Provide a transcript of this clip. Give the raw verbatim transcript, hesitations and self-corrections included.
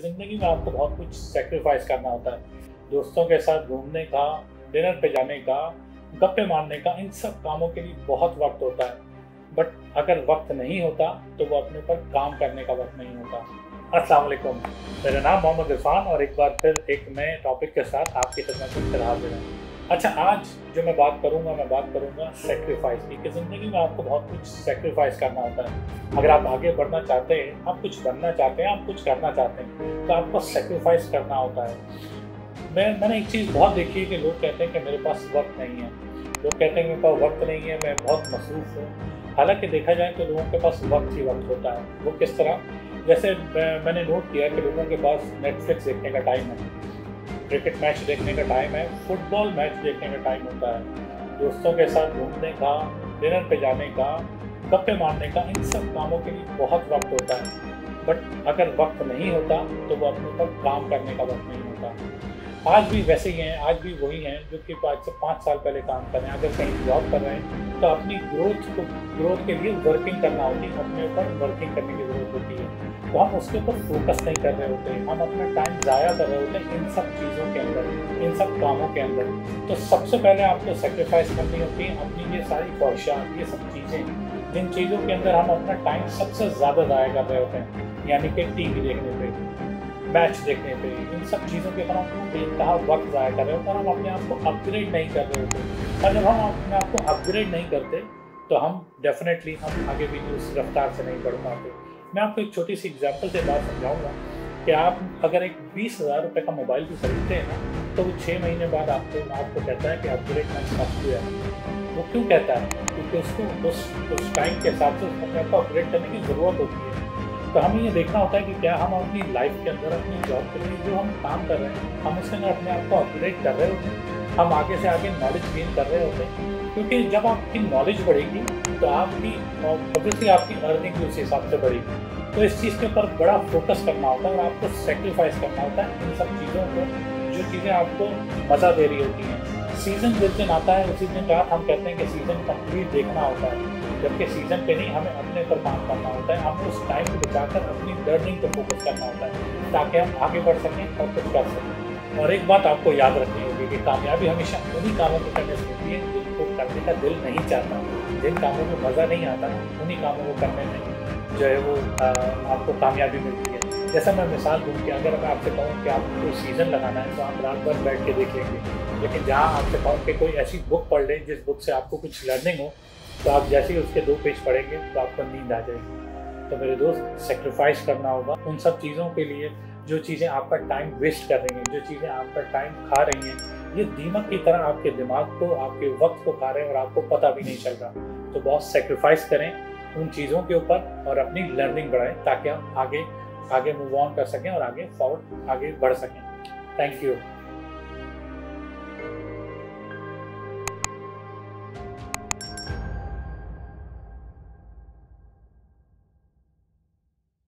ज़िंदगी में आपको बहुत कुछ सैक्रिफाइस करना होता है। दोस्तों के साथ घूमने का, डिनर पे जाने का, गप्पे मारने का, इन सब कामों के लिए बहुत वक्त होता है। बट अगर वक्त नहीं होता तो वो अपने ऊपर काम करने का वक्त नहीं होता। अस्सलाम वालेकुम, मेरा नाम मोहम्मद इरफान और एक बार फिर एक नए टॉपिक के साथ आपकी खिदमत में हाजिर हूँ। अच्छा, आज जो मैं बात करूँगा मैं बात करूँगा सैक्रिफाइस की कि ज़िंदगी में आपको बहुत कुछ सैक्रिफाइस करना होता है। अगर आप आगे बढ़ना चाहते हैं, आप कुछ बनना चाहते हैं, आप कुछ करना चाहते हैं, तो आपको सैक्रिफाइस करना होता है। मैं मैंने एक चीज़ बहुत देखी है कि लोग कहते हैं कि मेरे पास वक्त नहीं है, लोग कहते हैं मेरे पास वक्त नहीं है, मैं बहुत मसरूफ़ हूँ। हालांकि देखा जाए तो लोगों के पास वक्त ही वक्त होता है। वो किस तरह? जैसे मैंने नोट किया कि लोगों के पास नेटफ्लिक्स देखने का टाइम है, क्रिकेट मैच देखने का टाइम है, फुटबॉल मैच देखने का टाइम होता है, दोस्तों के साथ घूमने का, डिनर पे जाने का, गप्पे मारने का, इन सब कामों के लिए बहुत वक्त होता है। बट अगर वक्त नहीं होता तो वो अपने ऊपर काम करने का वक्त नहीं होता। आज भी वैसे ही हैं, आज भी वही हैं जो कि आज से पाँच साल पहले काम कर रहे हैं। अगर कहीं जॉब कर रहे हैं तो अपनी ग्रोथ को ग्रोथ के लिए वर्किंग करना होती है, अपने ऊपर वर्किंग करने की ज़रूरत होती है। तो हम उसके ऊपर फोकस नहीं कर रहे होते, हम अपना टाइम ज़ाया कर रहे होते हैं इन सब चीज़ों के अंदर, इन सब कामों के अंदर। तो सबसे पहले आपको सेक्रीफाइस करनी होती है अपनी ये सारी ख्वाहिशात, ये सब चीज़ें जिन चीज़ों के अंदर हम अपना टाइम सबसे ज़्यादा ज़ाया कर रहे होते हैं, यानी कि टीवी देखने पे, मैच देखने पे, इन सब चीज़ों के ऊपर हम बेतहा वक्त ज़ाया कर रहे होते हैं और हम अपने आप को अपग्रेड नहीं कर रहे होते। और जब हम अपने आप को अपग्रेड नहीं करते तो हम डेफिनेटली हम आगे भी उस रफ्तार से नहीं बढ़ पाते। मैं आपको एक छोटी सी एग्जांपल से बात समझाऊंगा कि आप अगर एक बीस हज़ार रुपये का मोबाइल भी खरीदते हैं ना, तो वो छः महीने बाद आपको आपको कहता है कि अपग्रेड का सॉफ्टवेयर। वो क्यों कहता है? क्योंकि उसको उस उस टाइम के हिसाब से अपने आप को अपग्रेड करने की ज़रूरत होती है। तो हमें ये देखना होता है कि क्या हम अपनी लाइफ के अंदर, अपनी जॉब के लिए जो हम काम कर रहे हैं, हम उसके अंदर अपने आप को अपग्रेड कर रहे होते हैं, हम आगे से आगे नॉलेज गेन कर रहे होते हैं। क्योंकि जब आपकी नॉलेज बढ़ेगी तो आपकी ऑब्वियसली आपकी अर्निंग भी उस हिसाब से बढ़ेगी। तो इस चीज़ के ऊपर बड़ा फोकस करना होता है और आपको सेक्रीफाइस करना होता है इन सब चीज़ों को, जो चीज़ें आपको मज़ा दे रही होती हैं। सीज़न जिस दिन आता है उसी दिन रात हम कहते हैं कि सीज़न कंप्लीट देखना होता है, जबकि सीज़न पे नहीं, हमें अपने पर काम करना होता है। हमें उस टाइम को बचाकर अपनी लर्निंग पर फोकस करना होता है ताकि हम आगे बढ़ सकें और कुछ कर सकें। और एक बात आपको याद रखनी होगी कि कामयाबी हमेशा उन्हीं कामों को करने से मिलती है जिनको करने का दिल नहीं चाहता। जिन कामों में मज़ा नहीं आता, उन्हीं कामों को करने में जो है वो आ, आपको कामयाबी मिलती है। जैसा मैं मिसाल दूँ कि अगर मैं आपसे कहूँ कि आपको कोई सीज़न लगाना है तो आप रात भर बैठ के देख लेंगे, लेकिन जहाँ आपसे कहूँ कि कोई ऐसी बुक पढ़ लें जिस बुक से आपको कुछ लर्निंग हो, तो आप जैसे ही उसके दो पेज पढ़ेंगे तो आपको नींद आ जाएगी। तो मेरे दोस्त, सेक्रीफाइस करना होगा उन सब चीज़ों के लिए जो चीज़ें आपका टाइम वेस्ट कर रही हैं, जो चीज़ें आपका टाइम खा रही हैं। ये दीमक की तरह आपके दिमाग को, आपके वक्त को खा रहे हैं और आपको पता भी नहीं चल रहा। तो बहुत सेक्रीफाइस करें उन चीज़ों के ऊपर और अपनी लर्निंग बढ़ाएं ताकि हम आगे आगे मूव ऑन कर सकें और आगे फॉरवर्ड आगे बढ़ सकें। Thank you.